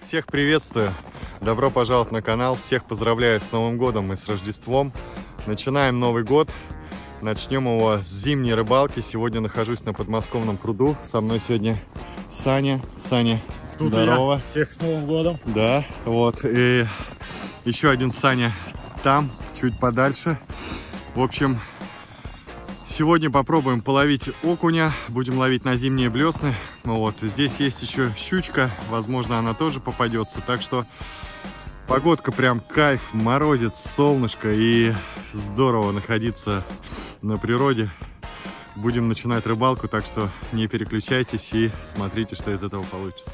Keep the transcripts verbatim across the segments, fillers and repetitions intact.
Всех приветствую, добро пожаловать на канал, всех поздравляю с Новым годом и с Рождеством. Начинаем Новый год, начнем его с зимней рыбалки. Сегодня нахожусь на подмосковном пруду, со мной сегодня Саня. Саня, тут здорово. Я. Всех с Новым годом. Да, вот, и еще один Саня там, чуть подальше. В общем, сегодня попробуем половить окуня, будем ловить на зимние блесны. Вот, здесь есть еще щучка, возможно, она тоже попадется. Так что погодка прям кайф, морозит, солнышко, и здорово находиться на природе. Будем начинать рыбалку, так что не переключайтесь и смотрите, что из этого получится.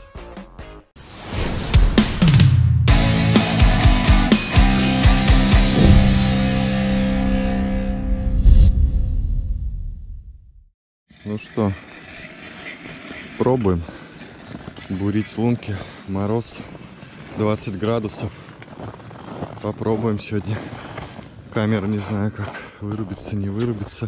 Ну что, пробуем бурить лунки. Мороз двадцать градусов. Попробуем сегодня. Камера не знаю, как вырубится, не вырубится.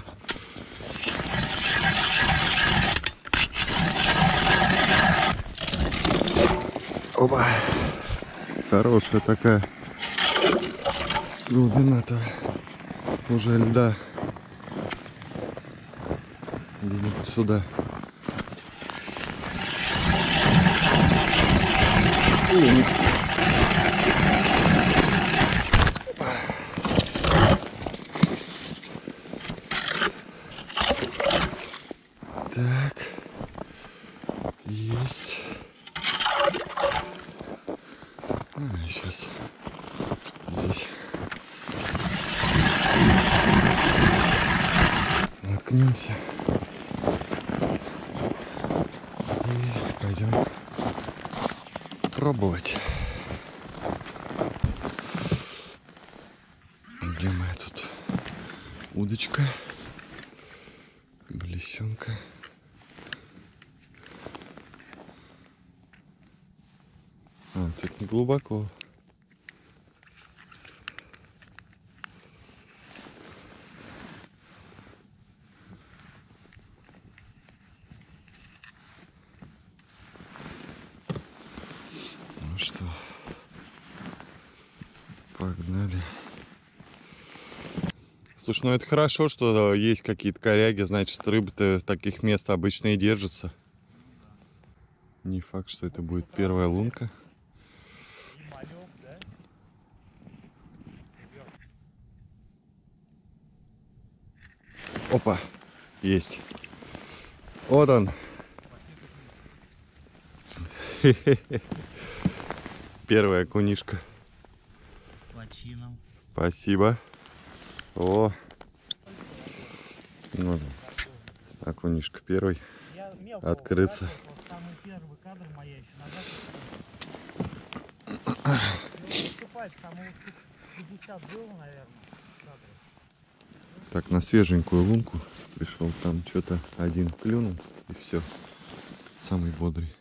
Опа! Хорошая такая глубина-то уже льда. Где-нибудь сюда. Так, есть. А, сейчас здесь наткнемся и пойдем пробовать. Где моя тут удочка, блесенка. А, тут не глубоко. Ну что, погнали. Слушай, ну это хорошо, что есть какие-то коряги, значит, рыба-то в таких мест обычно и держится. Не факт, что это будет первая лунка. Опа, есть. Вот он. Первая окунишка. Спасибо. О, вот. Окунишка первый. Открыться. Так, на свеженькую лунку пришел, там что-то один клюнул, и все. Самый бодрый.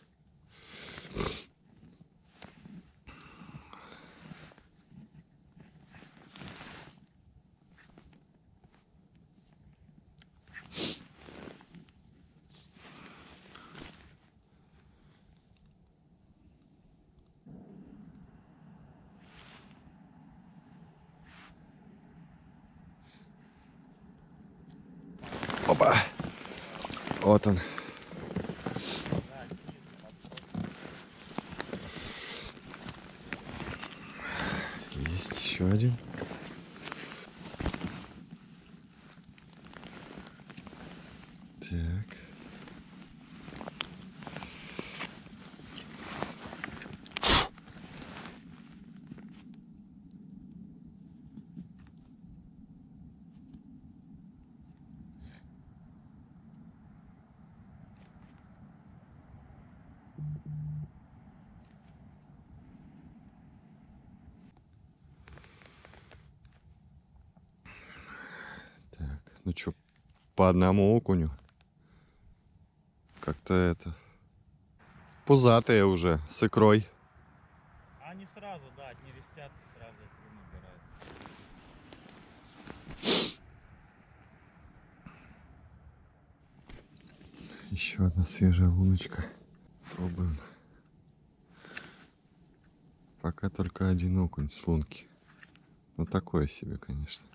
Опа! Вот он. Есть еще один. Так. Ну что, по одному окуню. Как-то это... Пузатые уже, с икрой. Они сразу, да, не листятся, сразу икру набирают. Еще одна свежая луночка. Пробуем. Пока только один окунь с лунки. Ну такое себе, конечно.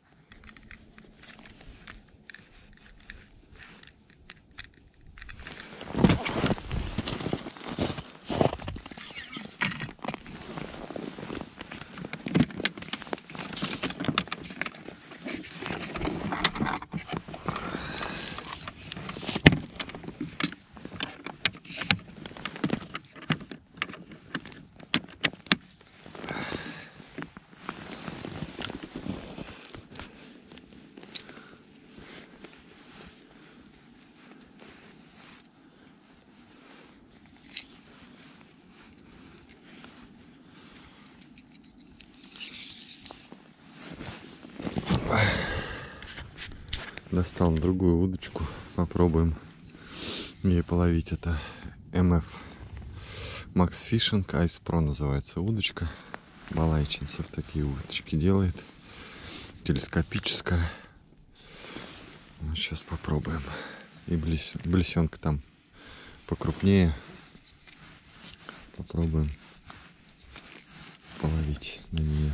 Достал другую удочку, попробуем ей половить. Это эм эф Max Fishing Ice Pro называется удочка. Балайчинцев такие удочки делает, телескопическая. Вот сейчас попробуем. И блес... блесенка там покрупнее. Попробуем половить на нее.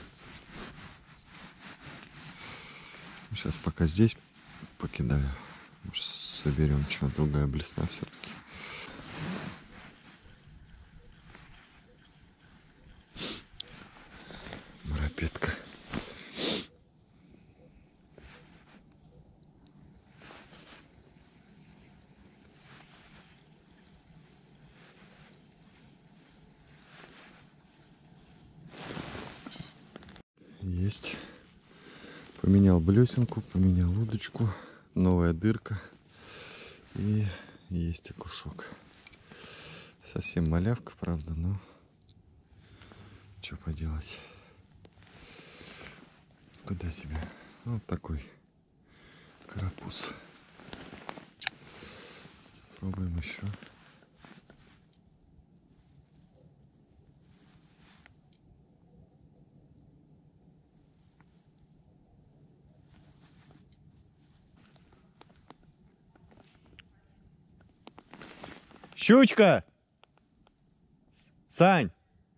Сейчас пока здесь покидаю. Может, соберем что, другая блесна все-таки. Морапетка. Есть. Поменял блесенку, поменял удочку. Новая дырка. И есть окушок. Совсем малявка, правда, но что поделать. Куда тебе? Вот такой карапуз. Пробуем еще. Щучка! Сань!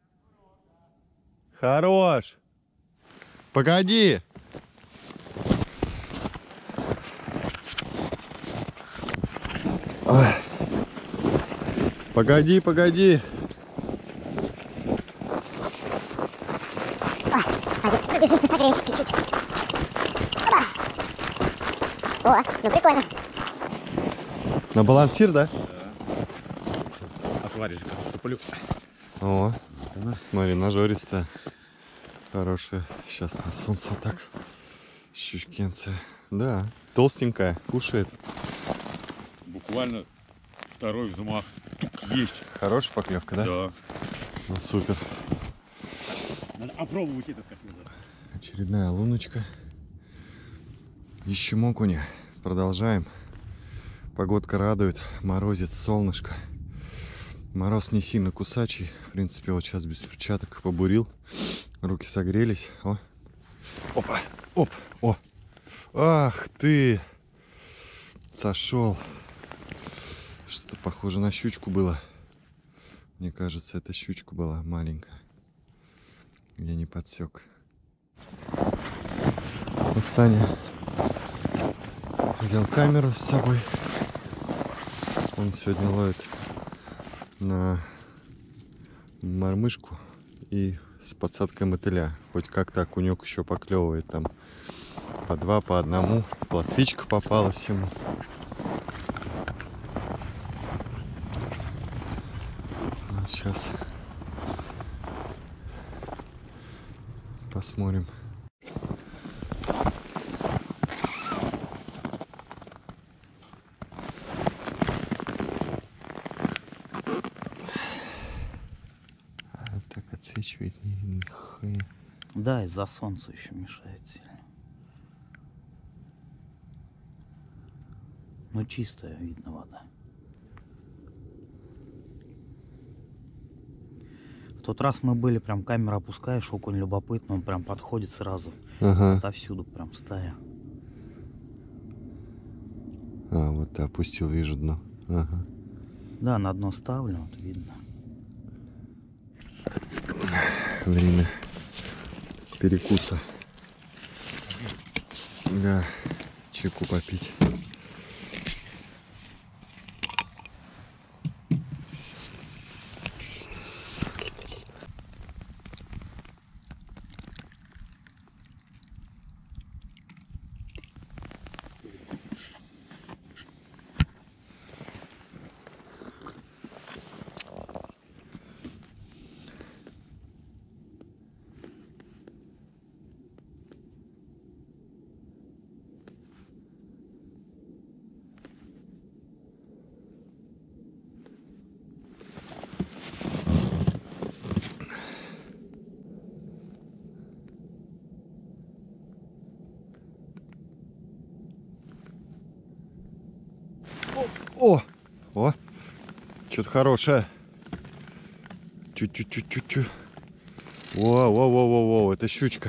Хорош! Погоди! Ой. Погоди, погоди! Пробежимся, согреемся чуть-чуть. О, ну прикольно. На балансир, да? Акварик цеплю. О, смотри, нажористая. Хорошая. Сейчас на солнце так. Щучкенция. Да, толстенькая, кушает. Буквально второй взмах. Есть. Хорошая поклевка, да? Да. Ну, супер. Надо опробовать этот как назад. Очередная луночка. Ищем окуня. Продолжаем. Погодка радует. Морозит, солнышко. Мороз не сильно кусачий. В принципе, вот сейчас без перчаток побурил. Руки согрелись. О. Опа. Оп. О. Ах ты. Сошел. Что-то похоже на щучку было. Мне кажется, это щучка была маленькая. Я не подсек. Вот Саня взял камеру с собой. Он сегодня ловит на мормышку и с подсадкой мотыля. Хоть как-то окунек еще поклевывает там по два, по одному. Плотвичка попалась ему. Вот сейчас посмотрим. Отсвечивает ни хэ. Да, из-за солнца еще мешает сильно. Но чистая, видно, вода. В тот раз мы были, прям камеру опускаешь, окунь любопытный, он прям подходит сразу. Ага. Отовсюду прям стая. А, вот ты опустил, вижу дно. Ага. Да, на дно ставлю, вот видно. время перекуса. Да, чайку попить. О, о, что-то хорошее. Чуть-чуть-чуть-чуть. Во-во-во-во-во, это щучка.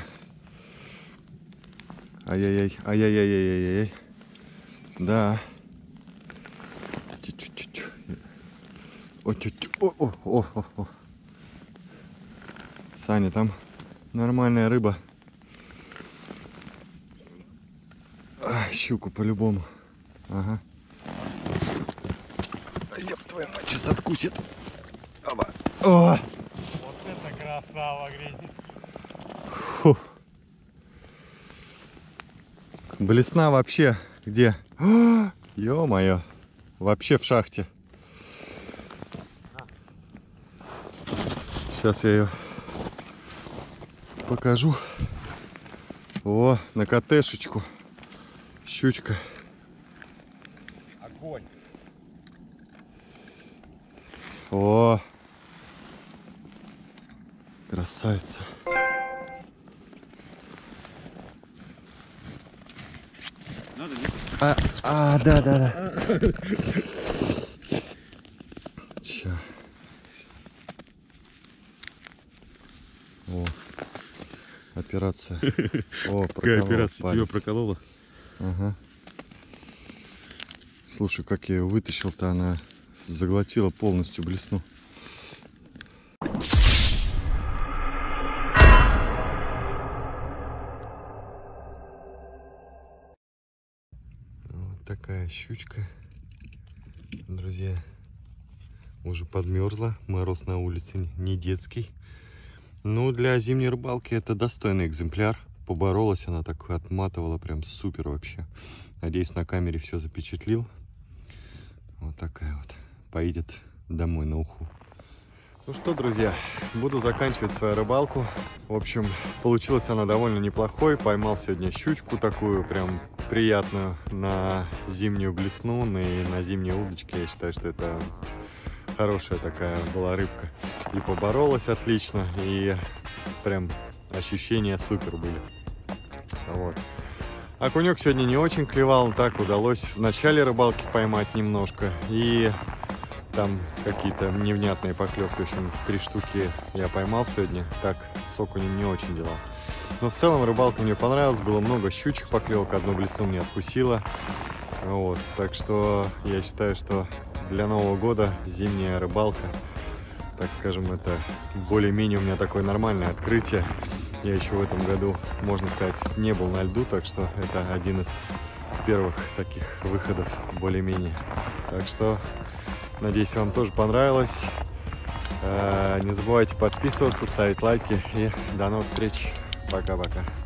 Ай-яй-яй, ай-яй-яй-яй-яй-яй. Да. Чуть-чуть-чуть. О, чуть-чуть. О-о-о-о. Саня, там нормальная рыба. А, щуку по-любому. Ага. Ёб твою мать, сейчас откусит. Оба. О! Вот это красава, Гринь. Фу. Блесна вообще где? Ё-моё. Вообще в шахте. Сейчас я ее покажу. О, на котешечку. Щучка. Огонь. О, красавица. Надо, А, а, да, да, да. Чё? О, операция. О, какая проколол операция палец. тебя проколола? Ага. Слушай, как я ее вытащил-то, она заглотила полностью блесну. Вот такая щучка, друзья. Уже подмерзла, мороз на улице не детский. Но для зимней рыбалки это достойный экземпляр. Поборолась она, так отматывала, прям супер вообще. Надеюсь, на камере все запечатлил. Вот такая вот. Поедет домой на уху. Ну что, друзья, буду заканчивать свою рыбалку. В общем, получилась она довольно неплохой. Поймал сегодня щучку такую прям приятную на зимнюю блесну и на зимние удочки. Я считаю, что это хорошая такая была рыбка. И поборолась отлично, и прям ощущения супер были. Вот. Окунек сегодня не очень клевал, так удалось в начале рыбалки поймать немножко. И там какие-то невнятные поклевки, в общем, три штуки я поймал сегодня. Так, с окунем не очень дела. Но в целом рыбалка мне понравилась, было много щучек поклевок, одну блесну мне откусила. Вот, так что я считаю, что для Нового года зимняя рыбалка, так скажем, это более-менее у меня такое нормальное открытие. Я еще в этом году, можно сказать, не был на льду, так что это один из первых таких выходов более-менее. Так что, надеюсь, вам тоже понравилось. Не забывайте подписываться, ставить лайки и до новых встреч. Пока-пока.